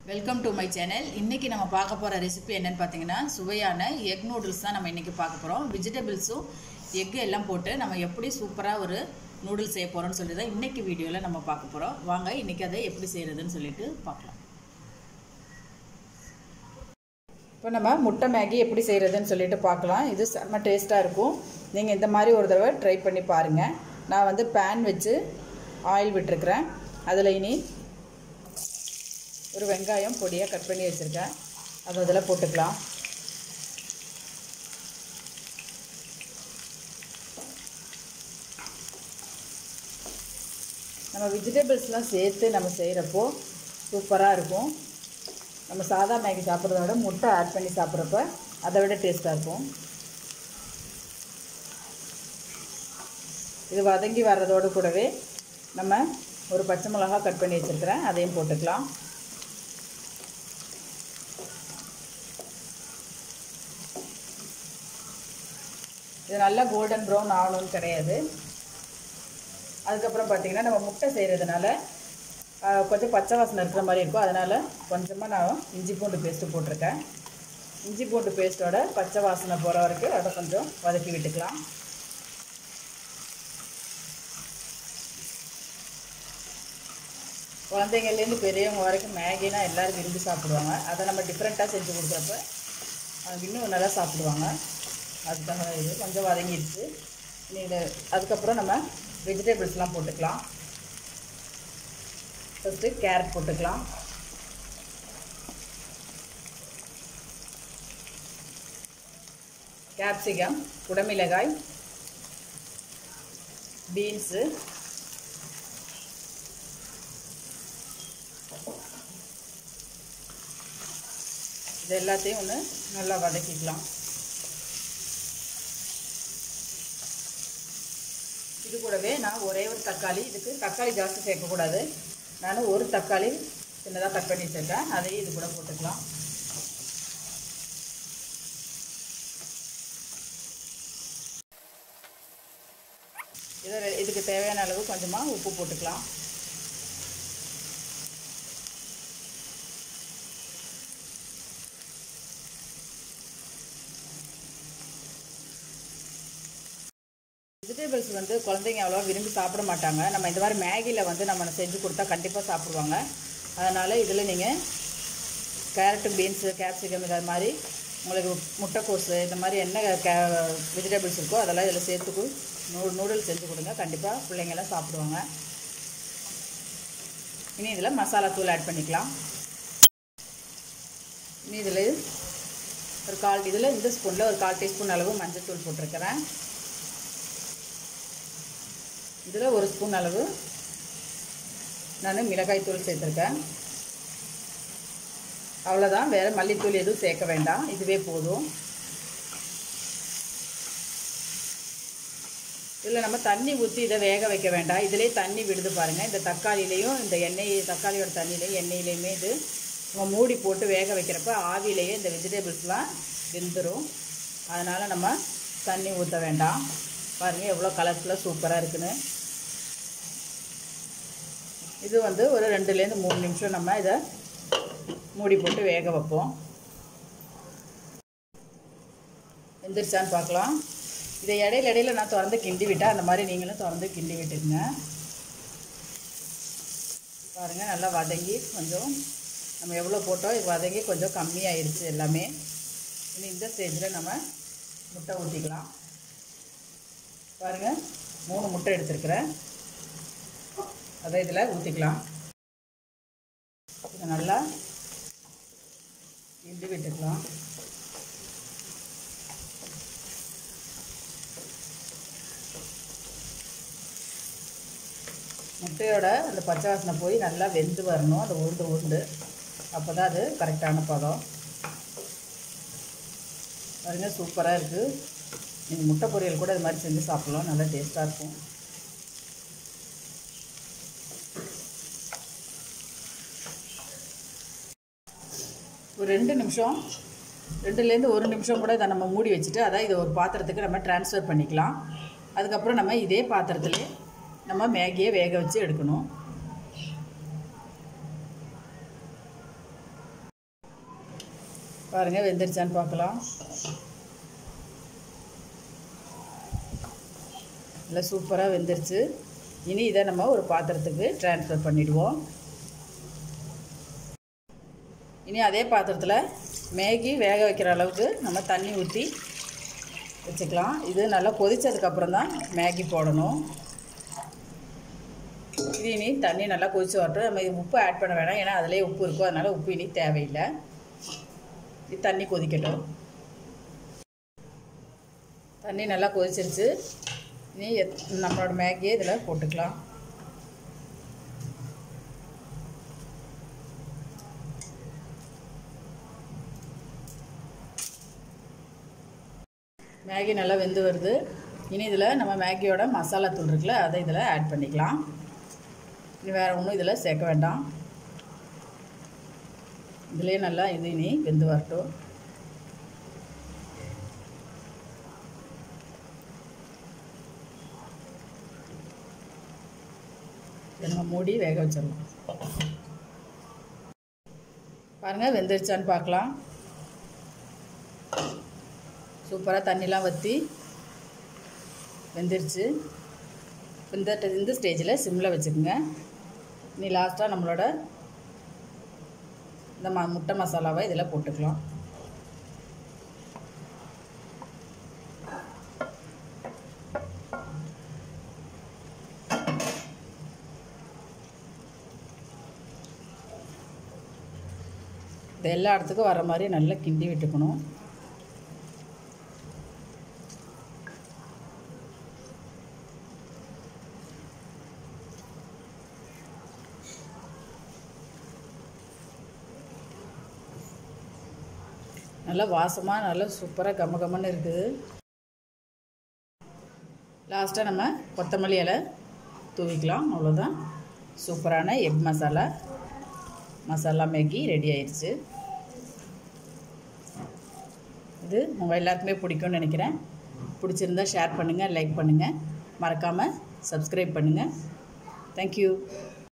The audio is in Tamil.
Welcome to my channel. இன்றைக்கி நம்ம பார்க்க போகிற ரெசிபி என்னென்னு பார்த்தீங்கன்னா, சுவையான எக் நூடுல்ஸ் தான் நம்ம இன்றைக்கி பார்க்க போகிறோம். வெஜிடபிள்ஸும் எக்கு எல்லாம் போட்டு நம்ம எப்படி சூப்பராக ஒரு நூடுல்ஸ் செய்ய போகிறோம்னு சொல்லி தான் இன்றைக்கி வீடியோவில் நம்ம பார்க்க போகிறோம். வாங்க இன்றைக்கி அதை எப்படி செய்கிறதுன்னு சொல்லிட்டு பார்க்கலாம். இப்போ நம்ம முட்டை மேகி எப்படி செய்கிறதுன்னு சொல்லிட்டு பார்க்கலாம். இது செம்ம டேஸ்ட்டாக இருக்கும். நீங்கள் இந்த மாதிரி ஒரு தடவை ட்ரை பண்ணி பாருங்கள். நான் வந்து பேன் வச்சு ஆயில் விட்டுருக்குறேன். அதில் இனி ஒரு வெங்காயம் பொடியாக கட் பண்ணி வச்சுருக்கேன். அது அதில் போட்டுக்கலாம். நம்ம வெஜிடபிள்ஸ்லாம் சேர்த்து நம்ம செய்கிறப்போ சூப்பராக இருக்கும். நம்ம சாதா மேகி சாப்பிட்றத விட முட்டை ஆட் பண்ணி சாப்பிட்றப்ப அதை விட டேஸ்ட்டாக இருக்கும். இது வதங்கி வர்றதோடு கூடவே நம்ம ஒரு பச்சை மிளகா கட் பண்ணி வச்சுருக்கிறேன், அதையும் போட்டுக்கலாம். இது நல்லா கோல்டன் ப்ரௌன் ஆகணும்னு கிடையாது. அதுக்கப்புறம் பார்த்திங்கன்னா நம்ம முட்டை செய்கிறதுனால கொஞ்சம் பச்சை வாசனை இருக்கிற மாதிரி இருக்கும். அதனால் கொஞ்சமாக நான் இஞ்சி பூண்டு பேஸ்ட்டு போட்டிருக்கேன். இஞ்சி பூண்டு பேஸ்ட்டோட பச்சை வாசனை போகிற வரைக்கும் அதை கொஞ்சம் வதக்கி விட்டுக்கலாம். குழந்தைங்கள்லேருந்து பெரியவங்க வரைக்கும் மேகினா எல்லோரும் விரும்பி சாப்பிடுவாங்க. அதை நம்ம டிஃப்ரெண்ட்டாக செஞ்சு கொடுக்குறப்ப அவங்க இன்னும் நல்லா சாப்பிடுவாங்க. அதுக்காக இது கொஞ்சம் வதங்கிடுச்சு. இது அதுக்கப்புறம் நம்ம வெஜிடபிள்ஸ்லாம் போட்டுக்கலாம். ஃபஸ்ட்டு கேரட் போட்டுக்கலாம். கேப்சிகம், குடமிளகாய், பீன்ஸு, இது எல்லாத்தையும் ஒன்று நல்லா வதக்கிக்கலாம். இது கூடவே நான் ஒரே ஒரு தக்காளி, இதுக்கு தக்காளி ஜாஸ்தி சேர்க்கக்கூடாது, நான் ஒரு தக்காளி சின்னதாக கட் பண்ணி வச்சுருக்கேன், அதையும் இது கூட போட்டுக்கலாம். இதுக்கு தேவையான அளவு கொஞ்சமாக உப்பு போட்டுக்கலாம். வெஜிடபிள்ஸ் வந்து குழந்தைங்க அவ்வளோவா விரும்பி சாப்பிட மாட்டாங்க. நம்ம இந்த மாதிரி மேகியில் வந்து நம்ம செஞ்சு கொடுத்தா கண்டிப்பாக சாப்பிடுவாங்க. அதனால் இதில் நீங்கள் கேரட்டு, பீன்ஸு, கேப்சிகம் இது மாதிரி உங்களுக்கு முட்டைக்கோஸு இந்த மாதிரி என்ன வெஜிடபிள்ஸ் இருக்கோ அதெல்லாம் இதில் சேர்த்துக்கு நூடுல்ஸ் செஞ்சு கொடுங்க. கண்டிப்பாக பிள்ளைங்கள்லாம் சாப்பிடுவாங்க. இனி இதில் மசாலா தூள் ஆட் பண்ணிக்கலாம். இனி இதில் இந்த ஸ்பூனில் ஒரு 1/4 டீஸ்பூன் அளவு மஞ்சள் தூள் போட்டிருக்கிறேன். இதில் 1 ஸ்பூன் அளவு நான் மிளகாய் தூள் சேர்த்துருக்கேன். அவ்வளோதான், வேறு மல்லித்தூள் எதுவும் சேர்க்க வேண்டாம், இதுவே போதும். இதில் நம்ம தண்ணி ஊற்றி இதை வேக வைக்க வேண்டாம். இதிலே தண்ணி விடுது பாருங்கள். இந்த தக்காளியிலையும் இந்த தக்காளியோட தண்ணியிலையும் எண்ணெயிலையுமே இது நம்ம மூடி போட்டு வேக வைக்கிறப்ப ஆவிலேயே இந்த வெஜிடபிள்ஸ்லாம் வெந்துடும். அதனால் நம்ம தண்ணி ஊற்ற வேண்டாம். பாருங்கள் எவ்வளோ கலர்ஃபுல்லாக சூப்பராக இருக்குன்னு. இது வந்து ஒரு 2லேருந்து 3 நிமிஷம் நம்ம இதை மூடி போட்டு வேக வைப்போம். வெந்துருச்சான்னு பார்க்கலாம். இதை இடையில நான் திறந்து கிண்டி விட்டேன். அந்த மாதிரி நீங்களும் திறந்து கிண்டி விட்டுருங்க. பாருங்கள் நல்லா வதங்கி கொஞ்சம் நம்ம எவ்வளோ போட்டோம் இது வதங்கி கொஞ்சம் கம்மியாகிடுச்சு எல்லாமே. இனி இந்த ஸ்டேஜில் நம்ம முட்டை ஊற்றிக்கலாம். பாருங்கள் 3 முட்டை எடுத்துருக்குறேன், அதை இதில் ஊற்றிக்கலாம். இதை நல்லா கிண்டி விட்டுக்கலாம். முட்டையோட அந்த பச்சை வாசனை போய் நல்லா வெந்து வரணும். அது உருண்டு அப்போ தான் அது கரெக்டான பதம். பாருங்க சூப்பராக இருக்குது. நீங்கள் முட்டை பொரியல் கூட இது மாதிரி செஞ்சு சாப்பிட்லாம், நல்லா டேஸ்ட்டாக இருக்கும். ஒரு 2லேருந்து 1 நிமிஷம் கூட இதை நம்ம மூடி வச்சுட்டு இதை ஒரு பாத்திரத்துக்கு நம்ம ட்ரான்ஸ்ஃபர் பண்ணிக்கலாம். அதுக்கப்புறம் நம்ம இதே பாத்திரத்துலேயே நம்ம மேகியை வேக வச்சு எடுக்கணும். பாருங்கள் வெந்துருச்சான்னு பார்க்கலாம். நல்லா சூப்பராக வெந்துருச்சு. இனி இதை நம்ம ஒரு பாத்திரத்துக்கு ட்ரான்ஸ்ஃபர் பண்ணிவிடுவோம். இனி அதே பாத்திரத்தில் மேகி வேக வைக்கிற அளவுக்கு நம்ம தண்ணி ஊற்றி வச்சுக்கலாம். இது நல்லா கொதித்ததுக்கப்புறம் தான் மேகி போடணும். இது இனி தண்ணி நல்லா கொதித்து வரட்டும். நம்ம உப்பு ஆட் பண்ண வேணாம், ஏன்னா அதிலே உப்பு இருக்கும். அதனால் உப்பு இனி தேவையில்லை. இது தண்ணி கொதிக்கட்டும். தண்ணி நல்லா கொதிச்சிருச்சு. இனி நம்மளோட மேகியை இதில் போட்டுக்கலாம். மேகி நல்லா வெந்து வருது. இனி இதில் நம்ம மேகியோட மசாலா தூள் இருக்குல்ல, அதை இதில் ஆட் பண்ணிக்கலாம். இனி வேறு ஒன்றும் இதில் சேர்க்க வேண்டாம். இதிலே நல்லா இது இனி வெந்து வரட்டும். நம்ம மூடி வேக வச்சிடலாம். பாருங்கள் வெந்துருச்சான்னு பார்க்கலாம். சூப்பராக தண்ணிலாம் வற்றி வெந்துருச்சு. இந்த ஸ்டேஜில் சிம்மில் வச்சுக்கோங்க. இனி லாஸ்ட்டாக நம்மளோட இந்த முட்டை மசாலாவை இதில் போட்டுக்கலாம். இது எல்லா இடத்துக்கும் வர மாதிரி நல்லா கிண்டி விட்டுக்கணும். நல்லா வாசமாக நல்லா சூப்பராக கம்மன்னு இருக்குது. லாஸ்ட்டாக நம்ம கொத்தமல்லி இலை தூவிக்கலாம். அவ்வளோதான். சூப்பரான எக் மசாலா மேகி ரெடி ஆயிடுச்சு. இது உங்கள் எல்லாருக்குமே பிடிக்கும்னு நினைக்கிறேன். பிடிச்சிருந்தா ஷேர் பண்ணுங்கள், லைக் பண்ணுங்கள், மறக்காமல் சப்ஸ்கிரைப் பண்ணுங்கள். தேங்க்யூ.